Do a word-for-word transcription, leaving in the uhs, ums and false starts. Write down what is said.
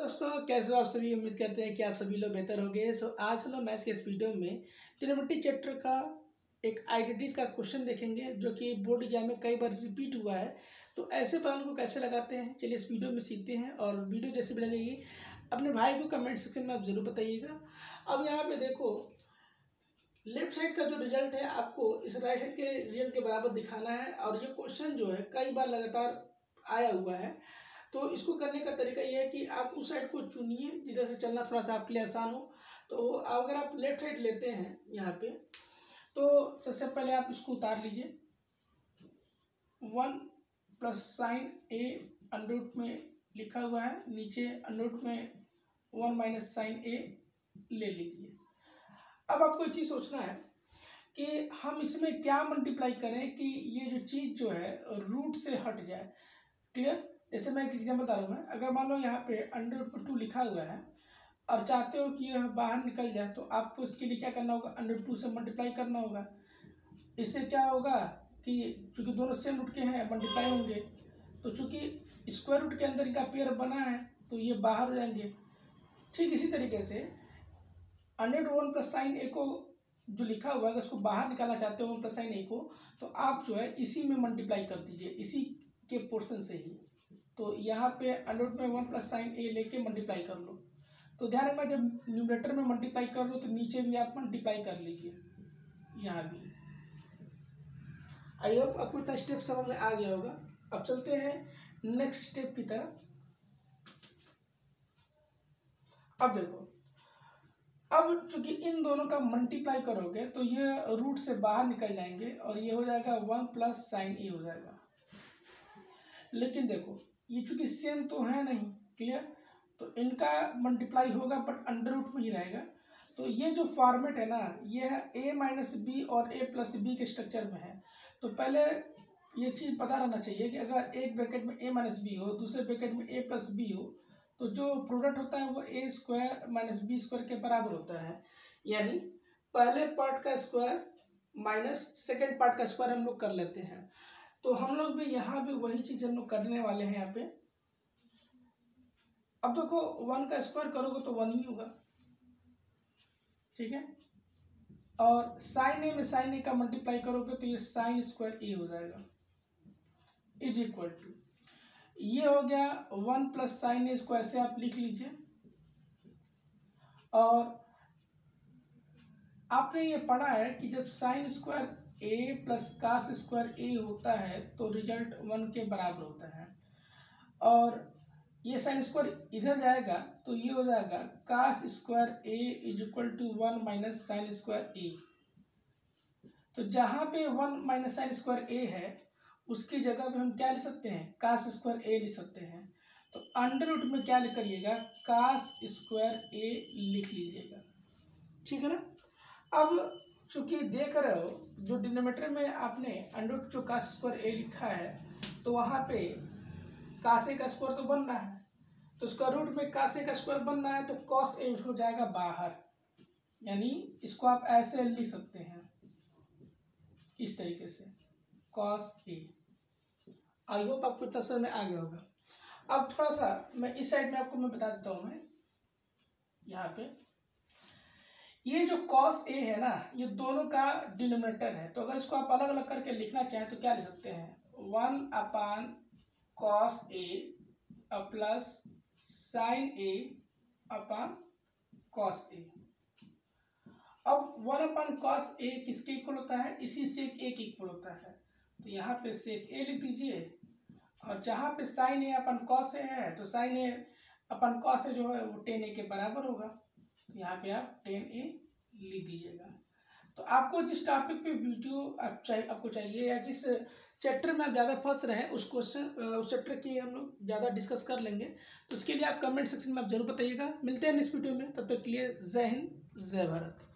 दोस्तों, कैसे हो आप सभी। उम्मीद करते हैं कि आप सभी लोग बेहतर होंगे। सो आज हम लोग मैथ्स के इस वीडियो में ट्रिग्नोमेट्री चैप्टर का एक आइडेंटिटीज का क्वेश्चन देखेंगे, जो कि बोर्ड एग्जाम में कई बार रिपीट हुआ है। तो ऐसे पॉइंट को कैसे लगाते हैं, चलिए इस वीडियो में सीखते हैं। और वीडियो जैसे भी लगेगी अपने भाई को कमेंट सेक्शन में आप जरूर बताइएगा। अब यहाँ पे देखो, लेफ्ट साइड का जो रिजल्ट है आपको इस राइट साइड के रिजल्ट के बराबर दिखाना है। और ये क्वेश्चन जो है कई बार लगातार आया हुआ है। तो इसको करने का तरीका ये है कि आप उस साइड को चुनिए जिधर से चलना थोड़ा सा आपके लिए आसान हो। तो अगर आप लेफ्ट साइड लेते हैं यहाँ पे, तो सबसे पहले आप इसको उतार लीजिए। One plus sine A under में लिखा हुआ है, नीचे अंडर में वन माइनस साइन ए ले लीजिए। अब आपको एक चीज़ सोचना है कि हम इसमें क्या मल्टीप्लाई करें कि ये जो चीज़ जो है रूट से हट जाए। क्लियर। जैसे मैं एक एग्जाम्पल बता रहा हूँ। अगर मान लो यहाँ पे अंडर रूट पर टू लिखा हुआ है और चाहते हो कि यह बाहर निकल जाए, तो आपको इसके लिए क्या करना होगा, अंडर टू से मल्टीप्लाई करना होगा। इससे क्या होगा कि चूंकि दोनों सेम रूट के हैं, मल्टीप्लाई होंगे, तो चूंकि स्क्वायर रूट के अंदर इनका पेयर बना है तो ये बाहर हो जाएंगे। ठीक इसी तरीके से under one plus sine A को जो लिखा हुआ है, उसको बाहर निकालना चाहते हो वन प्लस साइन ए को, तो आप जो है इसी में मल्टीप्लाई कर दीजिए, इसी के पोर्शन से ही। तो यहाँ पे अंडर में वन प्लस साइन ए लेके मल्टीप्लाई कर लो। तो ध्यान रखना, जब न्यूमरेटर में मल्टीप्लाई कर लो तो नीचे भी आप मल्टीप्लाई कर लीजिए, यहाँ भी। आई होप आपको इतना स्टेप समझ में आ गया होगा। अब चलते हैं नेक्स्ट स्टेप की तरफ। अब देखो, अब चूंकि इन दोनों का मल्टीप्लाई करोगे तो ये रूट से बाहर निकल जाएंगे और ये हो जाएगा वन प्लस साइन ए हो जाएगा। लेकिन देखो, ये चूंकि सेम तो है नहीं, क्लियर, तो इनका मल्टीप्लाई होगा बट अंडर रूट में ही रहेगा। तो ये जो फॉर्मेट है ना, ये है ए माइनस बी और ए प्लस बी के स्ट्रक्चर में है। तो पहले ये चीज़ पता रहना चाहिए कि अगर एक ब्रैकेट में ए माइनस बी हो, दूसरे ब्रैकेट में ए प्लस बी हो, तो जो प्रोडक्ट होता है वो A square minus B square के बराबर होता है। यानी पहले पार्ट का स्क्वायर माइनस सेकेंड पार्ट का स्क्वायर हम लोग कर लेते हैं। तो हम लोग भी यहाँ भी वही चीज हम लोग करने वाले हैं यहाँ पे। अब देखो, वन का स्क्वायर करोगे तो वन ही होगा, ठीक है। और साइन ए में साइन ए का मल्टीप्लाई करोगे तो ये साइन स्क्वायर ए हो जाएगा, इज इक्वल टू, ये हो गया one plus sine A square से आप लिख लीजिए। और आपने ये पढ़ा है कि जब sine square A plus cos square A होता है तो रिजल्ट वन के बराबर होता है। और ये साइन स्क्वायर इधर जाएगा तो ये हो जाएगा cos square A is equal to one minus sine square A. तो जहाँ पे one minus sine square A है उसकी जगह पे हम क्या लिख सकते हैं, कास स्क्वायर ए लिख सकते हैं। तो अंडर रूट में क्या लिख करिएगा, कास स्क्वायर ए लिख लीजिएगा, ठीक है ना। अब चूंकि देख रहे हो जो डिनोमिनेटर में आपने अंडर रूट जो कास स्क्वायर ए लिखा है, तो वहाँ पे कास ए का स्क्वायर तो बनना है, तो उसका रूट में कास ए का स्क्वायर बनना है, तो कॉस ए हो जाएगा बाहर। यानी इसको आप ऐसे लिख सकते हैं, इस तरीके से, कॉस ए। आई होप आपको इतना समझ में आ गया होगा। अब थोड़ा सा मैं इस साइड में आपको मैं बता देता हूँ। मैं यहाँ पे ये जो कॉस ए है ना, ये दोनों का डिनोमिनेटर है। तो अगर इसको आप अलग अलग करके लिखना चाहें तो क्या लिख सकते हैं, one upon cos A plus sine A upon cos A. अब वन अपान कॉस ए किसके इक्वल होता है, इसी सेक ए के इक्वल होता है। तो यहाँ पे सेक ए लिख दीजिए। और जहाँ पे sign A upon cos A है, तो sign A upon cos A जो है वो टेन ए के बराबर होगा। यहाँ पे आप टेन ए लिख दीजिएगा। तो आपको जिस टॉपिक पे वीडियो आप चाहिए आपको चाहिए या जिस चैप्टर में आप ज़्यादा फंस रहे हैं उस क्वेश्चन उस चैप्टर की हम लोग ज़्यादा डिस्कस कर लेंगे। तो उसके लिए आप कमेंट सेक्शन में आप जरूर बताइएगा। मिलते हैं नेक्स्ट वीडियो में, तब तक के लिए जय हिंद जय भारत।